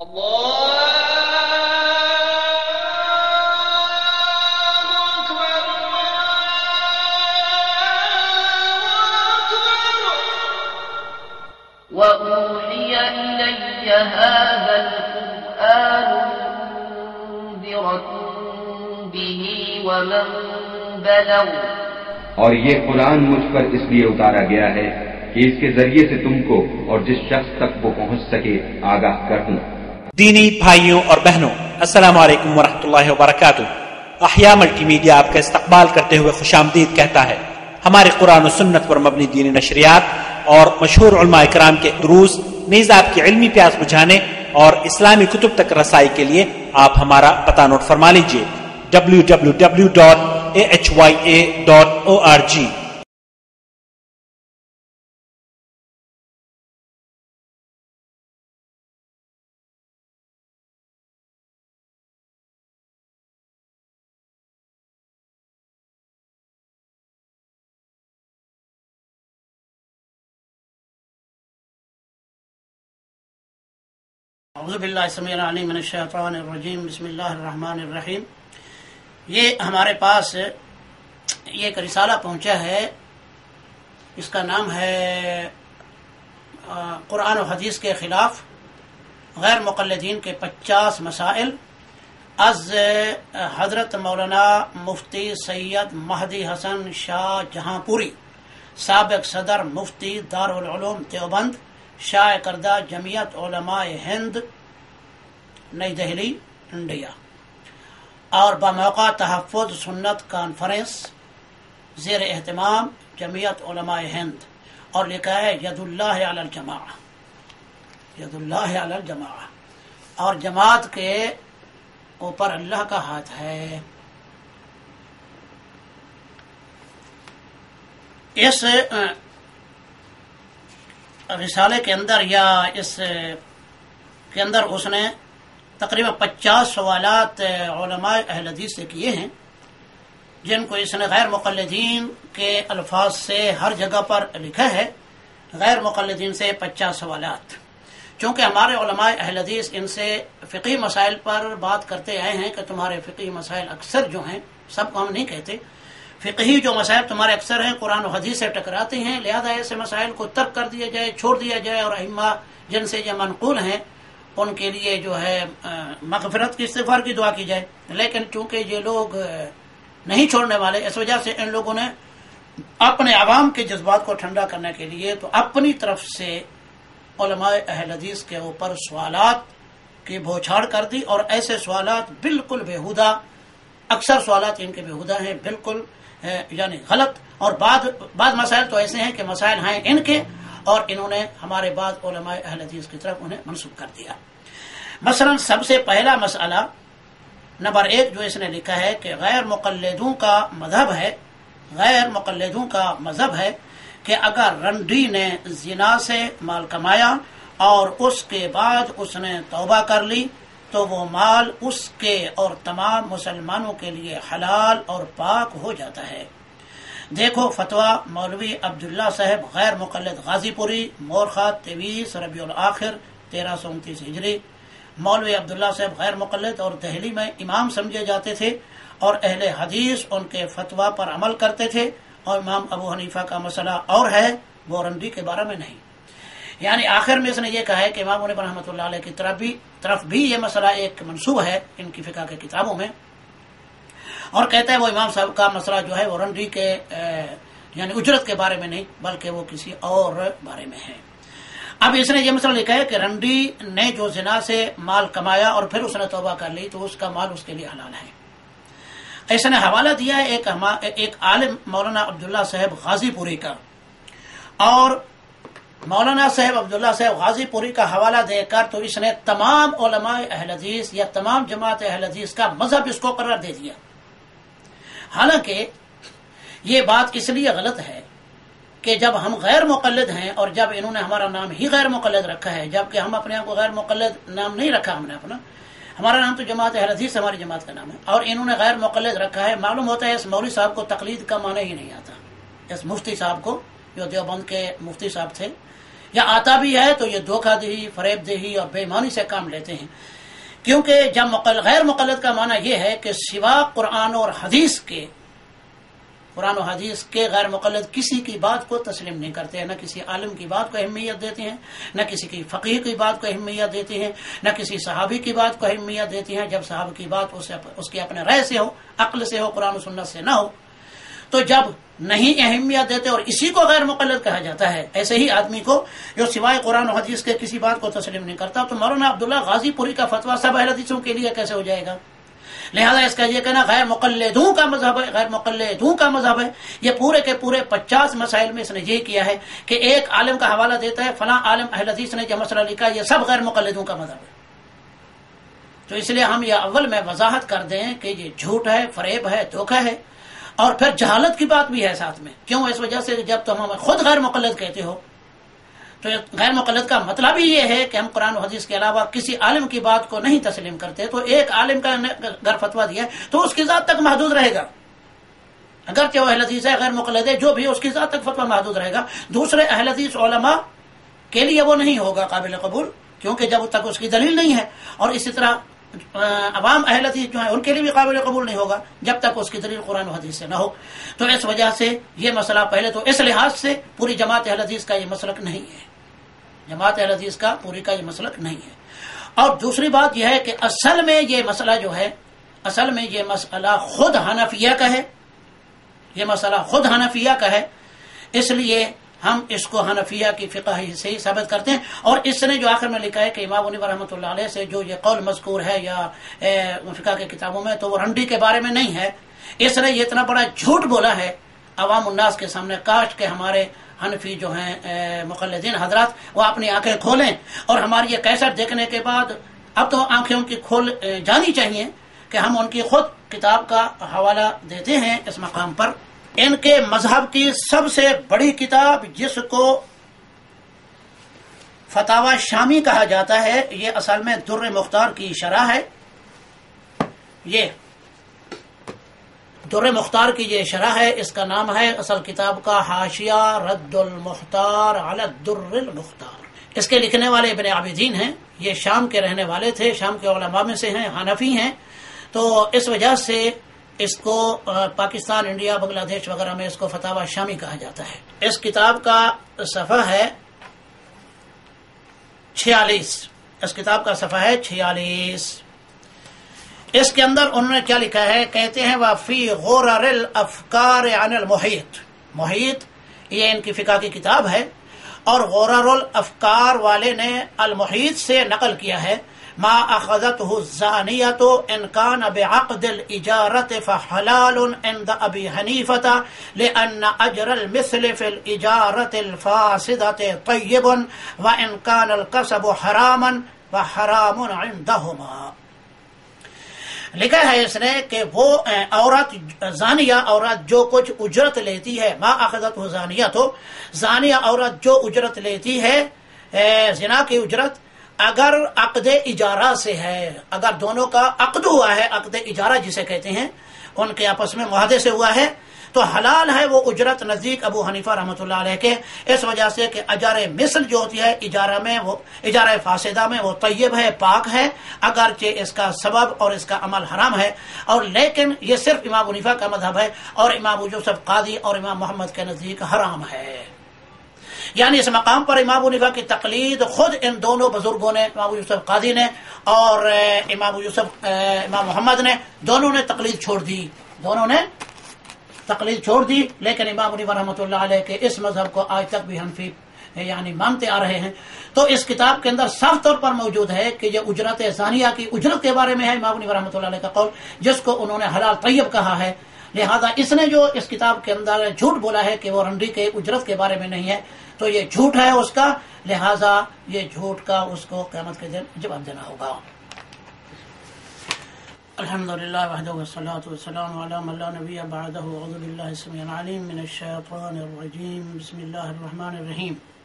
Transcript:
وأوحي إلي هذا القرآن لأنذركم به ومن بلغ اور یہ قرآن مجھ پر اس لیے اتارا گیا ہے کہ اس کے ذریعے سے تم کو اور جس شخص تک وہ پہنچ سکے آگاہ کر دوں۔ دینی بھائیوں اور بہنوں، السلام علیکم ورحمۃ اللہ وبرکاتہ۔ احیاء ملٹی میڈیا آپ کا استقبال کرتے ہوئے خوش آمدید کہتا ہے۔ ہمارے قرآن و سنت پر مبنی دینی نشریات اور مشہور علماء کرام کے دروس نیز آپ کی علمی پیاس بجھانے اور اسلامی کتب تک رسائی کے لیے آپ ہمارا پتہ نوٹ فرما لیجیے: www.ahya.org۔ اعوذ باللہ السمیع العلیم من الشیطان الرجیم، بسم اللہ الرحمن الرحیم۔ یہ ہمارے پاس یہ ایک رسالہ پہنچا ہے، اس کا نام ہے قرآن و حدیث کے خلاف غیر مقلدین کے 50 مسائل، از حضرت مولانا مفتی سید مہدی حسن شاہ جہاں پوری، سابق صدر مفتی دارالعلوم دیوبند، شائع کردہ جمعیت علماء ہند نئی دہلی انڈیا، اور بموقع تحفظ سنت کانفرنس زیر اہتمام جمعیت علماء ہند، اور لکھا ہے ید اللہ علی الجماعہ، ید اللہ علی الجماعہ، اور جماعت کے اوپر اللہ کا ہاتھ ہے۔ اس رسالے کے اندر یا اس کے اندر اس نے تقریباً 50 سوالات علماء اہل حدیث سے کیے ہیں، جن کو اس نے غیر مقلدین کے الفاظ سے ہر جگہ پر لکھا ہے۔ غیر مقلدین سے 50 سوالات، چونکہ ہمارے علماء اہل حدیث ان سے فقہی مسائل پر بات کرتے آئے ہیں کہ تمہارے فقہی مسائل اکثر جو ہیں، سب کو ہم نہیں کہتے، فقہی جو مسائل تمہارے اکثر ہیں قرآن و حدیث سے ٹکراتے ہیں، لہذا ایسے مسائل کو ترک کر دیا جائے، چھوڑ دیا جائے، اور ائمہ جن سے یہ منقول ہیں ان کے لیے جو ہے مغفرت کی استغفار کی دعا کی جائے۔ لیکن چونکہ یہ لوگ نہیں چھوڑنے والے، اس وجہ سے ان لوگوں نے اپنے عوام کے جذبات کو ٹھنڈا کرنے کے لیے تو اپنی طرف سے علماء اہل حدیث کے اوپر سوالات کی بوچھاڑ کر دی، اور ایسے سوالات بالکل بیہودہ، اکثر سوالات ان کے بیہودہ ہیں، بالکل یعنی غلط، اور بعض مسائل تو ایسے ہیں کہ مسائل ہیں ان کے، اور انہوں نے ہمارے بعض علماء اہل حدیث کی طرف انہیں منسوب کر دیا۔ مثلا سب سے پہلا مسئلہ نمبر 1 جو اس نے لکھا ہے کہ غیر مقلدوں کا مذہب ہے، غیر مقلدوں کا مذہب ہے کہ اگر رنڈی نے زنا سے مال کمایا اور اس کے بعد اس نے توبہ کر لی تو وہ مال اس کے اور تمام مسلمانوں کے لیے حلال اور پاک ہو جاتا ہے۔ دیکھو فتویٰ مولوی عبداللہ صاحب غیر مقلد غازی پوری، مورخہ 23 ربیع الاخر 1329 ہجری۔ مولوی عبداللہ صاحب غیر مقلد اور دہلی میں امام سمجھے جاتے تھے، اور اہل حدیث ان کے فتویٰ پر عمل کرتے تھے، اور امام ابو حنیفہ کا مسئلہ اور ہے، وہ رنڈی کے بارے میں نہیں۔ یعنی آخر میں اس نے یہ کہا ہے کہ امام ابو حنیفہ رحمۃ اللہ علیہ کی طرف بھی یہ مسئلہ ایک منسوب ہے ان کی فقہ کی کتابوں میں، اور کہتا ہے وہ امام صاحب کا مسئلہ جو ہے وہ رنڈی کے یعنی اجرت کے بارے میں نہیں بلکہ وہ کسی اور بارے میں ہے۔ اب اس نے یہ مسئلہ لکھا ہے کہ رنڈی نے جو زنا سے مال کمایا اور پھر اس نے توبہ کر لی تو اس کا مال اس کے لیے حلال ہے۔ اس نے حوالہ دیا ہے ایک عالم مولانا عبداللہ صاحب غازی پوری کا، اور مولانا صاحب عبداللہ صاحب غازی پوری کا حوالہ دے کر تو اس نے تمام علماء اہل حدیث یا تمام جماعت اہل حدیث کا مذہب اس کو قرار دے دیا۔ حالانکہ یہ بات اس لیے غلط ہے کہ جب ہم غیر مقلد ہیں، اور جب انہوں نے ہمارا نام ہی غیر مقلد رکھا ہے، جبکہ ہم اپنے آپ کو غیر مقلد نام نہیں رکھا، ہم نے اپنا، ہمارا نام تو جماعت اہل حدیث ہماری جماعت کا نام ہے، اور انہوں نے غیر مقلد رکھا ہے۔ معلوم ہوتا ہے اس مولوی صاحب کو تقلید کا معنی ہی نہیں آتا، اس مفتی صاحب کو جو دیوبند کے مفتی صاحب تھے، یا آتا بھی ہے تو یہ دھوکہ دہی، فریب دہی اور بے ایمانی سے کام لیتے ہیں، کیونکہ جب غیر مقلد کا معنی یہ ہے کہ سوا قرآن و حدیث کے غیر مقلد کسی کی بات کو تسلیم نہیں کرتے ہیں، نہ کسی عالم کی بات کو اہمیت دیتے ہیں، نہ کسی کی فقیہ کی بات کو اہمیت دیتے ہیں، نہ کسی صحابی کی بات کو اہمیت دیتے ہیں جب صحابہ کی بات اس کے اپنے رائے سے ہو، عقل سے ہو، قرآن و سنت سے نہ ہو۔ تو جب نہیں اہمیت دیتے اور اسی کو غیر مقلد کہا جاتا ہے، ایسے ہی آدمی کو جو سوائے قرآن و حدیث کے کسی بات کو تسلیم نہیں کرتا، تو مولانا عبداللہ غازی پوری کا فتویٰ سب اہل حدیثوں کے لیے کیسے ہو جائے گا؟ لہذا اس کا یہ کہنا غیر مقلدوں کا مذہب ہے، غیر مقلدوں کا مذہب ہے، یہ پورے کے پورے 50 مسائل میں اس نے یہ کیا ہے کہ ایک عالم کا حوالہ دیتا ہے، فلاں عالم اہل حدیث نے جو مسئلہ لکھا، یہ سب غیر مقلدوں کا مذہب ہے۔ تو اس لیے ہم یہ اول میں وضاحت کر دیں کہ یہ جھوٹ ہے، فریب ہے، دھوکہ ہے، اور پھر جہالت کی بات بھی ہے ساتھ میں۔ کیوں؟ اس وجہ سے جب تم ہمیں خود غیر مقلد کہتے ہو تو غیر مقلد کا مطلب ہی یہ ہے کہ ہم قرآن و حدیث کے علاوہ کسی عالم کی بات کو نہیں تسلیم کرتے، تو ایک عالم کا اگر فتویٰ دیا تو اس کی ذات تک محدود رہے گا، اگرچہ وہ اہل حدیث ہے، غیر مقلد ہے، جو بھی اس کی ذات تک فتویٰ محدود رہے گا، دوسرے اہل حدیث علماء کے لیے وہ نہیں ہوگا قابل قبول، کیونکہ جب تک اس کی دلیل نہیں ہے، اور اسی طرح عوام اہل حدیث جو ہیں ان کے لیے بھی قابل قبول نہیں ہوگا جب تک اس کی دلیل قرآن و حدیث سے نہ ہو۔ تو اس وجہ سے یہ مسئلہ پہلے تو اس لحاظ سے پوری جماعت اہل حدیث کا یہ مسلک نہیں ہے، جماعت اہل حدیث کا پوری کا یہ مسلک نہیں ہے۔ اور دوسری بات یہ ہے کہ اصل میں یہ مسئلہ جو ہے، اصل میں یہ مسئلہ خود حنفیہ کا ہے، یہ مسئلہ خود حنفیہ کا ہے، اس لیے ہم اس کو حنفیہ کی فقہ سے ہی ثابت کرتے ہیں۔ اور اس نے جو آخر میں لکھا ہے کہ امام ابو رحمۃ اللہ علیہ سے جو یہ قول مذکور ہے یا فقہ کے کتابوں میں، تو وہ رنڈی کے بارے میں نہیں ہے، اس نے یہ اتنا بڑا جھوٹ بولا ہے عوام الناس کے سامنے، کاش کہ ہمارے حنفی جو ہیں مقلدین حضرات وہ اپنی آنکھیں کھولیں، اور ہماری یہ کیسٹ دیکھنے کے بعد اب تو آنکھیں ان کی کھول جانی چاہیے کہ ہم ان کی خود کتاب کا حوالہ دیتے ہیں اس مقام پر۔ ان کے مذہب کی سب سے بڑی کتاب جس کو فتاوی شامی کہا جاتا ہے، یہ اصل میں در مختار کی شرح ہے، یہ در مختار کی یہ شرح ہے، اس کا نام ہے اصل کتاب کا حاشیہ رد المختار علی الدر المختار۔ اس کے لکھنے والے ابن عابدین ہیں، یہ شام کے رہنے والے تھے، شام کے علماء میں سے ہیں، حنفی ہیں، تو اس وجہ سے اس کو پاکستان، انڈیا، بنگلہ دیش وغیرہ میں اس کو فتاوی شامی کہا جاتا ہے۔ اس کتاب کا صفحہ ہے 46، اس کتاب کا صفحہ ہے 46۔ اس کے اندر انہوں نے کیا لکھا ہے؟ کہتے ہیں وَفِي غُرَرِ الْأَفْكَارِ عَنِ الْمُحِيطِ، محیط یہ ان کی فقہ کی کتاب ہے، اور غرر الافکار والے نے المحیط سے نقل کیا ہے ما اخذته الزانیة ان كان بعقد الإجارة فحلال عند ابی حنیفة لأن اجر المثل في الإجارة الفاسدة طیب وان كان القصب حراما فحرام عندهما۔ لکھا ہے اس نے کہ وہ عورت زانیہ عورت جو کچھ اجرت لیتی ہے، ما اخذته زانیہ، تو زانیہ عورت جو اجرت لیتی ہے زنا کی اجرت، اگر عقد اجارہ سے ہے، اگر دونوں کا عقد ہوا ہے، عقد اجارہ جسے کہتے ہیں، ان کے آپس میں معاہدے سے ہوا ہے، تو حلال ہے وہ اجرت نزدیک ابو حنیفہ رحمۃ اللہ علیہ کے، اس وجہ سے کہ اجار مثل جو ہوتی ہے اجارہ میں، وہ اجارہ فاسدہ میں وہ طیب ہے، پاک ہے، اگرچہ اس کا سبب اور اس کا عمل حرام ہے، اور لیکن یہ صرف امام حنیفہ کا مذہب ہے، اور امام ابو یوسف قاضی اور امام محمد کے نزدیک حرام ہے۔ یعنی اس مقام پر امام حنیفہ کی تقلید خود ان دونوں بزرگوں نے، امام یوسف قاضی نے اور امام محمد نے، دونوں نے تقلید چھوڑ دی، دونوں نے تقلید چھوڑ دی، لیکن امام حنیفہ رحمۃ اللہ علیہ کے اس مذہب کو آج تک بھی حنفی یعنی مانتے آ رہے ہیں۔ تو اس کتاب کے اندر صاف طور پر موجود ہے کہ یہ اجرت زانیہ کی اجرت کے بارے میں ہے امام حنیفہ رحمۃ اللہ علیہ کا قول، جس کو انہوں نے حلال طیب کہا ہے، لہذا اس نے جو اس کتاب کے اندر جھوٹ بولا ہے کہ وہ رنڈی کے اجرت کے بارے میں نہیں ہے، تو یہ جھوٹ ہے اس کا، لہذا یہ جھوٹ کا اس کو قیامت کے دن جواب دینا ہوگا۔ الحمدللہ وحدہ والصلاة والسلام علی من لا نبی بعدہ، اعوذ باللہ السمیع العلیم من الشیطان الرجیم، بسم اللہ الرحمن الرحیم۔